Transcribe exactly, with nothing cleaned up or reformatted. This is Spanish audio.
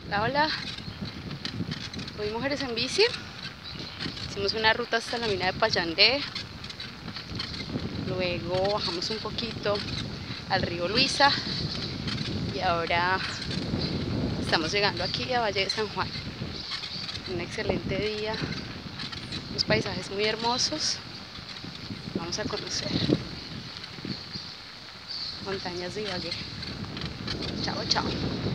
Hola, hola. Hoy Mujeres en Bici. Hicimos una ruta hasta la mina de Payandé. Luego bajamos un poquito al río Luisa. Y ahora estamos llegando aquí a Valle de San Juan. Un excelente día. Unos paisajes muy hermosos. Vamos a conocer montañas de Ibagué. Chao, chao.